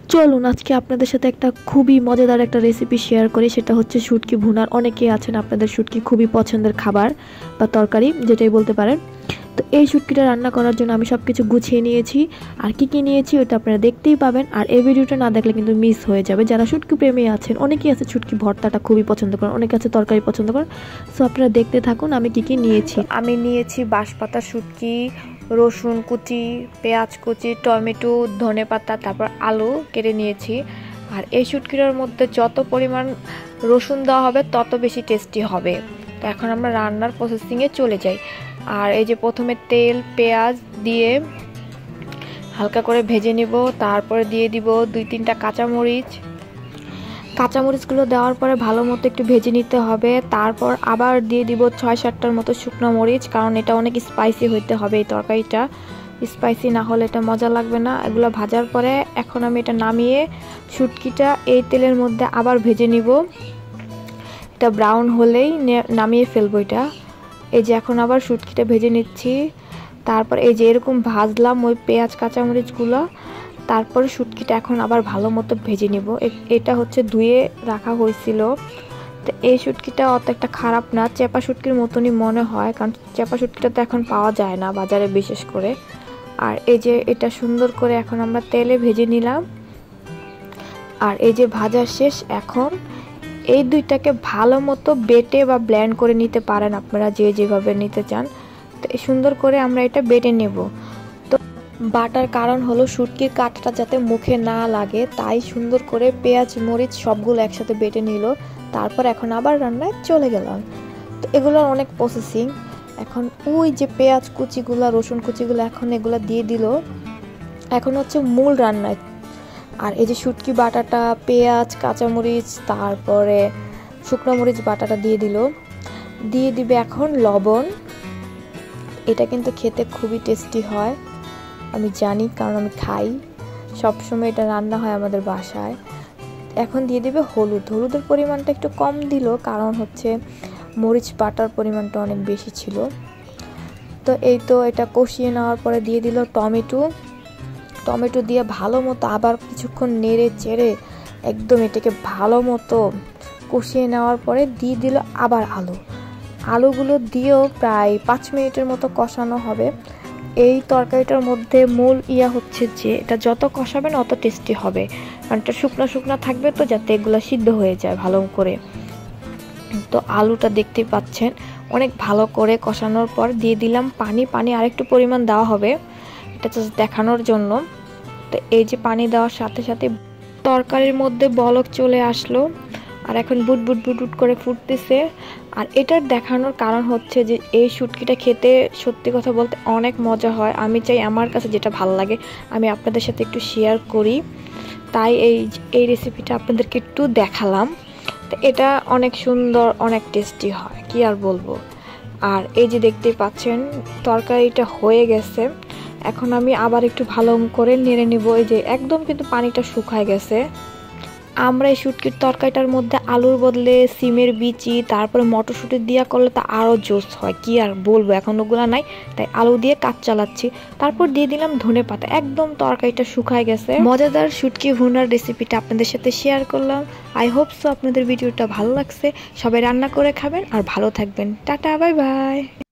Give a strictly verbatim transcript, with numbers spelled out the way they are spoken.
চলুন আজকে আপনাদের সাথে একটা খুবই মজাদার একটা রেসিপি শেয়ার করি। সেটা হচ্ছে শুটকি ভুনার। অনেকেই আছেন আপনাদের শুটকি খুবই পছন্দের খাবার বা তরকারি যেটাই বলতে পারেন। তো এই শুটকিটা রান্না করার জন্য আমি সব কিছু গুছিয়ে নিয়েছি। আর কি কি নিয়েছি ওটা আপনারা দেখতেই পাবেন। আর এই ভিডিওটা না দেখলে কিন্তু মিস হয়ে যাবে। যারা শুটকি প্রেমী আছেন, অনেকেই আছে শুটকি ভর্তাটা খুবই পছন্দ করেন, অনেকে আছে তরকারি পছন্দ করেন। সো আপনারা দেখতে থাকুন আমি কি কি নিয়েছি। আমি নিয়েছি বাঁশপাতা শুটকি, রসুন কুচি, পেঁয়াজ কুচি, টমেটো, ধনেপাতা, তারপর আলু কেটে নিয়েছি। আর এই শুটকিটার মধ্যে যত পরিমাণ রসুন দেওয়া হবে তত বেশি টেস্টি হবে। তো এখন আমরা রান্নার প্রসেসিংয়ে চলে যাই। আর এই যে প্রথমে তেল পেঁয়াজ দিয়ে হালকা করে ভেজে নিব, তারপরে দিয়ে দিব দুই তিনটা কাঁচামরিচ। কাঁচামরিচগুলো দেওয়ার পরে ভালো মতো একটু ভেজে নিতে হবে। তারপর আবার দিয়ে দিব ছয় সাতটার মতো শুকনো মরিচ, কারণ এটা অনেক স্পাইসি হইতে হবে। এই তরকারিটা স্পাইসি না হলে এটা মজা লাগবে না। এগুলো ভাজার পরে এখন আমি এটা নামিয়ে শুটকিটা এই তেলের মধ্যে আবার ভেজে নিব। এটা ব্রাউন হলেই নামিয়ে ফেলবো এটা। এই যে এখন আবার শুটকিটা ভেজে নিচ্ছি। তারপর এই যে এরকম ভাজলাম ওই পেঁয়াজ কাঁচামরিচগুলো, তারপরে শুটকিটা এখন আবার ভালো মতো ভেজে নিব। এটা হচ্ছে ধুয়ে রাখা হয়েছিল। তো এই শুটকিটা অত একটা খারাপ না, চেপা শুটকির মতনই মনে হয়, কারণ চেপা শুটকিটা তো এখন পাওয়া যায় না বাজারে বিশেষ করে। আর এই যে এটা সুন্দর করে এখন আমরা তেলে ভেজে নিলাম। আর এই যে ভাজা শেষ, এখন এই দুইটাকে ভালো মতো বেটে বা ব্লেন্ড করে নিতে পারেন আপনারা যে যেভাবে নিতে চান। তো সুন্দর করে আমরা এটা বেটে নেব। তো বাটার কারণ হলো শুটকির কাঁটাটা যাতে মুখে না লাগে, তাই সুন্দর করে পেঁয়াজ মরিচ সবগুলো একসাথে বেটে নিল। তারপর এখন আবার রান্নায় চলে গেলাম। তো এগুলোর অনেক প্রসেসিং। এখন ওই যে পেঁয়াজ কুচিগুলো রসুন কুচিগুলো এখন এগুলো দিয়ে দিল। এখন হচ্ছে মূল রান্নায়। আর এই যে শুটকি বাটাটা, পেঁয়াজ কাঁচামরিচ তারপরে শুকনো মরিচ বাটাটা দিয়ে দিল। দিয়ে দিবে এখন লবণ। এটা কিন্তু খেতে খুবই টেস্টি হয়, আমি জানি, কারণ আমি খাই সবসময়, এটা রান্না হয় আমাদের বাসায়। এখন দিয়ে দিবে হলুদ। হলুদের পরিমাণটা একটু কম দিল, কারণ হচ্ছে মরিচ বাটার পরিমাণটা অনেক বেশি ছিল। তো এই তো এটা কষিয়ে নেওয়ার পরে দিয়ে দিল টমেটো। টমেটো দিয়ে ভালো মতো আবার কিছুক্ষণ নেড়ে চেড়ে একদম এটাকে ভালো মতো কষিয়ে নেওয়ার পরে দিয়ে দিল আবার আলু। আলুগুলো দিয়েও প্রায় পাঁচ মিনিটের মতো কষানো হবে। এই তরকারিটার মধ্যে মূল ইয়া হচ্ছে যে এটা যত কষাবেন অত টেস্টি হবে, কারণ এটা শুকনো শুকনো থাকবে, তো যাতে এগুলো সিদ্ধ হয়ে যায় ভালো করে। তো আলুটা দেখতেই পাচ্ছেন অনেক ভালো করে কষানোর পর দিয়ে দিলাম পানি। পানি আরেকটু পরিমাণ দেওয়া হবে, এটা জাস্ট দেখানোর জন্য। তো এই যে পানি দেওয়ার সাথে সাথে তরকারির মধ্যে বলক চলে আসলো, আর এখন বুট বুট বুট বুট করে ফুটতেছে। আর এটার দেখানোর কারণ হচ্ছে যে এই শুটকিটা খেতে সত্যি কথা বলতে অনেক মজা হয়। আমি চাই আমার কাছে যেটা ভালো লাগে আমি আপনাদের সাথে একটু শেয়ার করি, তাই এই এই রেসিপিটা আপনাদেরকে একটু দেখালাম। তো এটা অনেক সুন্দর, অনেক টেস্টি হয়, কি আর বলবো। আর এই যে দেখতেই পাচ্ছেন তরকারিটা হয়ে গেছে। এখন আমি আবার একটু ভালো করে নেড়ে নিব। এই যে একদম কিন্তু পানিটা শুকায় গেছে। আমরা এই শুটকির তরকারিটার মধ্যে আলুর বদলে সিমের বিচি তারপরে মটরশুঁটি দিয়া করলে তা আরও জোস হয়, কি আর বলবো। এখন ওগুলো নাই, তাই আলু দিয়ে কাজ চালাচ্ছি। তারপর দিয়ে দিলাম ধনেপাতা। একদম তরকারিটা শুকায় গেছে। মজাদার শুটকি ভুনার রেসিপিটা আপনাদের সাথে শেয়ার করলাম। আই হোপ সো আপনাদের ভিডিওটা ভালো লাগছে। সবাই রান্না করে খাবেন আর ভালো থাকবেন। Tata, bye by.